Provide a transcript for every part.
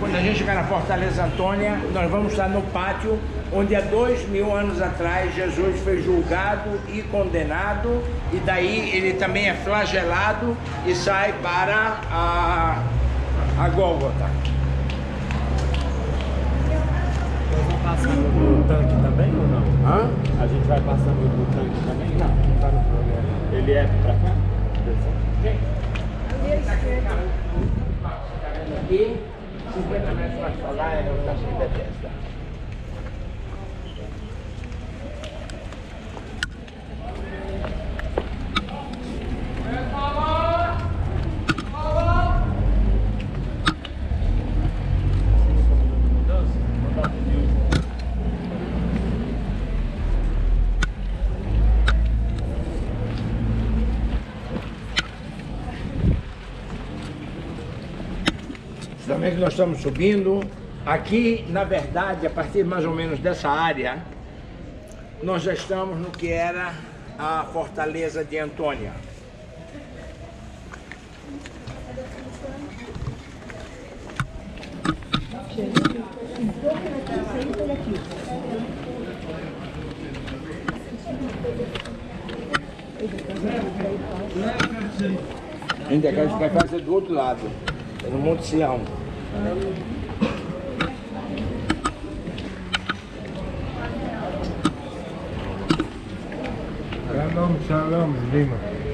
Quando a gente chegar na Fortaleza Antônia, nós vamos estar no pátio onde há 2000 anos atrás Jesus foi julgado e condenado, e daí ele também é flagelado e sai para a Gólgota. Nós vamos passando no tanque também ou não? Hã? A gente vai passando no tanque também? Não tá no programa. Ele é pra cá? Gente, aqui, 50 metros mais para lá é o Cassino da Testa. Também que nós estamos subindo aqui, na verdade, a partir mais ou menos dessa área, nós já estamos no que era a Fortaleza de Antônia. Ainda que a gente vai fazer do outro lado, no Monte Sião. Shalom, Lima.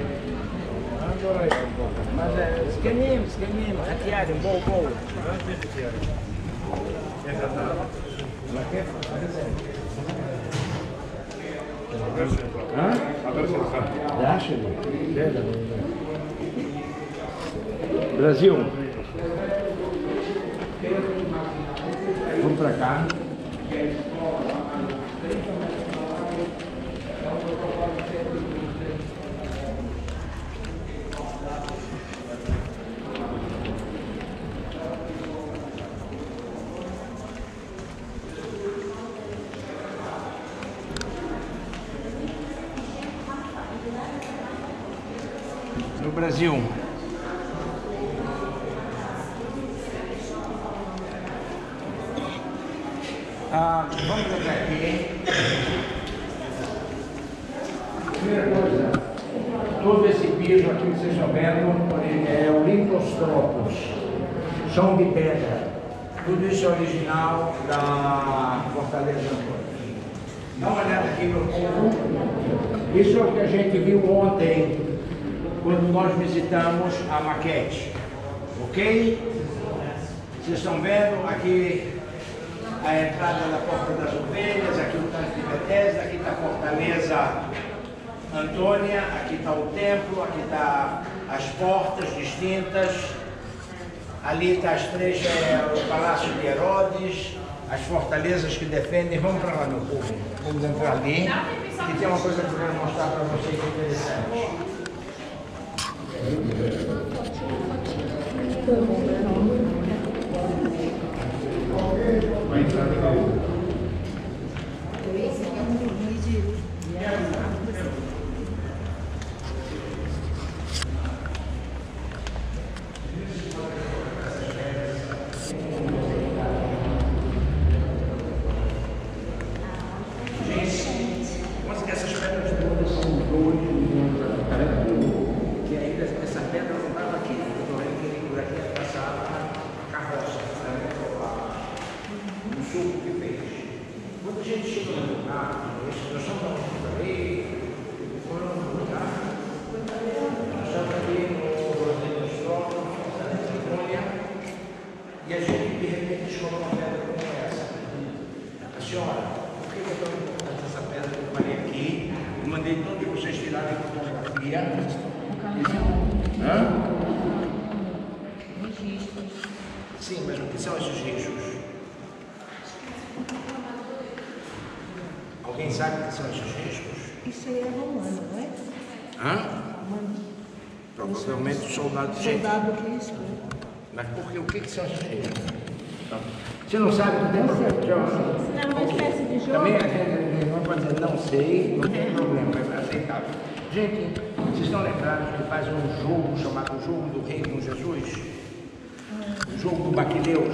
Mas é סגנים, חתיארים, בואו. Brasil. Vamos pra cá. No Brasil. Vamos até aqui. Primeira coisa, todo esse piso aqui que vocês estão vendo é o lintostropos, chão de pedra. Tudo isso é original da Fortaleza Antônia. Dá uma olhada aqui no fundo. Isso é o que a gente viu ontem, quando nós visitamos a maquete. Ok? Vocês estão vendo aqui a entrada da Porta das Ovelhas, aqui o tanque de Betesda, aqui está a Fortaleza Antônia, aqui está o templo, aqui está as portas distintas, ali está as três, o Palácio de Herodes, as fortalezas que defendem. Vamos para lá, meu povo. Vamos entrar ali, e tem uma coisa que eu quero mostrar para vocês que é interessante. Vai entrar legal. Essas pedras todas são 2 milhões de anos, que ainda essa pedra não estava aqui. Eu estou vendo que por aqui passava a carroça, o suco que fez. Quando a gente chega no lugar, nós estamos ali, foram no lugar, nós estamos ali no Estrópolis, na Antônia, e a gente de repente chegou numa pedra como essa. A senhora, por que é tão importante essa pedra que eu falei aqui? Eu mandei todos vocês tirarem fotografia. Hã? Registros. Sim, mas o que são esses riscos? Alguém sabe o que são esses riscos? Isso aí é romano, não é? Hã? Romano. Provavelmente soldado cheio. Soldado que isso, né? Mas por quê? O que são esses riscos? Você não sabe, não tem problema. Não é uma espécie de jogo. Também a gente não pode dizer não sei, não tem problema, é aceitável. Gente, vocês estão lembrados que faz um jogo chamado Jogo do Rei com Jesus? O jogo do Baquileus.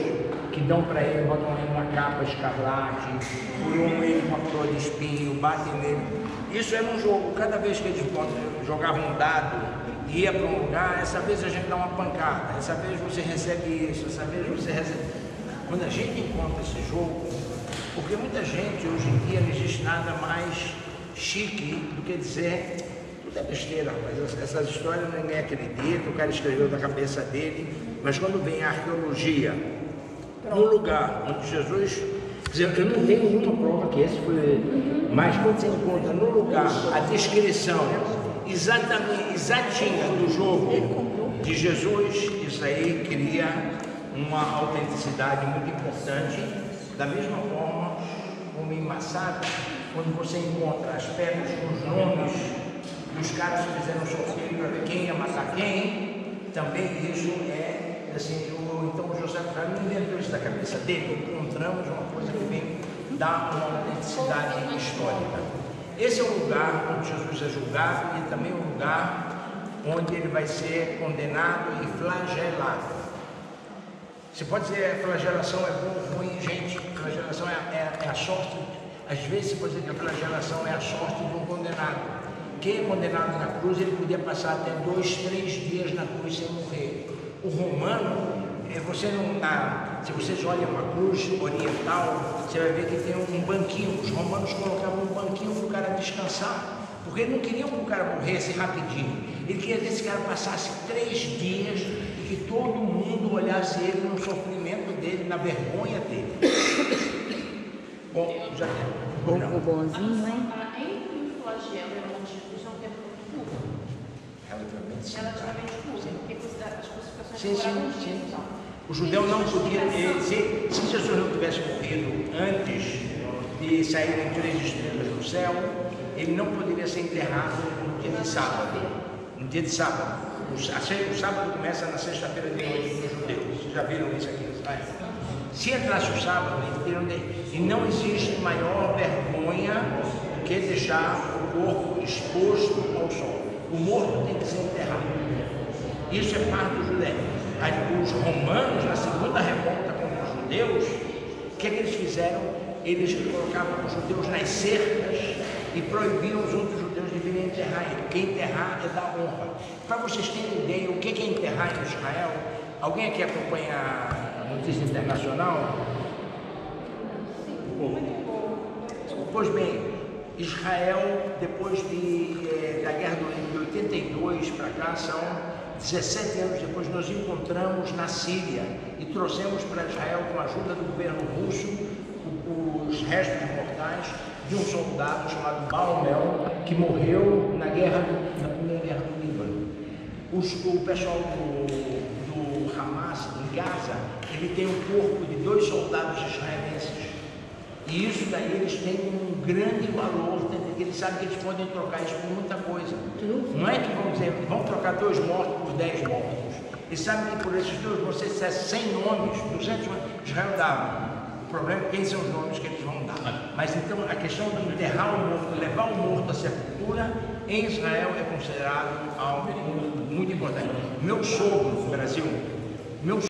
que dão para ele, botam ele numa capa escarlate, coroam ele com uma coroa de espinho, batem nele. Isso era um jogo, cada vez que eles jogavam um dado, ia para um lugar, essa vez a gente dá uma pancada, essa vez você recebe isso, essa vez você recebe... Quando a gente encontra esse jogo, porque muita gente hoje em dia não existe nada mais chique do que dizer tudo é besteira, mas essas histórias ninguém acredita, o cara escreveu da cabeça dele, mas quando vem a arqueologia, no lugar onde Jesus, eu não tenho nenhuma prova que esse foi, mas quando você encontra no lugar a descrição exatinha do jogo de Jesus, isso aí cria uma autenticidade muito importante. Da mesma forma, como em Massada, quando você encontra as pedras com os nomes dos caras que fizeram sorteio para ver quem ia matar quem, também isso é assim, então o José não inventou isso da cabeça dele, encontramos uma coisa que vem dar uma autenticidade histórica. Esse é o lugar onde Jesus é julgado e também o lugar onde ele vai ser condenado e flagelado. Você pode dizer que a flagelação é bom ou ruim, gente, a flagelação é a sorte, às vezes você pode dizer que a flagelação é a sorte de um condenado. Quem é condenado na cruz, ele podia passar até 2, 3 dias na cruz sem morrer. O romano, você não dá, se vocês olham uma cruz oriental, você vai ver que tem um banquinho, os romanos colocavam um banquinho para o cara descansar, porque eles não queriam que o cara morresse rapidinho, ele queria que esse cara passasse 3 dias e que todo mundo olhasse ele no sofrimento dele, na vergonha dele. Bom, já O bonzinho, hein? Entre o flagelo e a morte de Jesus não tem muito curto. Relativamente curto, porque as crucificações demoraram dias, então. O judeu não podia, se Jesus não tivesse morrido antes de saírem 3 estrelas do céu, ele não poderia ser enterrado no dia de sábado. No dia de sábado. O sábado começa na sexta-feira de noite para os judeus. Vocês já viram isso aqui em Israel? Se entrasse o sábado, e não existe maior vergonha do que deixar o corpo exposto ao sol. O morto tem que ser enterrado. Isso é parte do judaísmo. Os romanos, na segunda revolta contra os judeus, o que eles fizeram? Eles colocavam os judeus nas cercas e proibiam os outros judeus de virem enterrar ele. Porque enterrar é dar honra. Para vocês terem ideia, o que é enterrar em Israel? Alguém aqui acompanha a notícia internacional? Pois bem, Israel, depois da guerra de 82 para cá, são 17 anos depois, nós encontramos na Síria e trouxemos para Israel, com a ajuda do governo russo, os restos mortais de um soldado chamado Baumel, que morreu na primeira guerra do Líbano. O pessoal do Hamas, em Gaza, ele tem o corpo de 2 soldados israelenses. E isso daí eles têm um grande valor, porque eles sabem que eles podem trocar isso por muita coisa. Não é que vão dizer, vão trocar 2 mortos por 10 mortos. Eles sabem que por esses 2, você disser 100 nomes, 200 nomes, Israel dá. O problema é quem são os nomes que eles vão dar. Mas então a questão de enterrar o morto, levar o morto à sepultura, em Israel é considerado algo muito importante. Meu sogro no Brasil,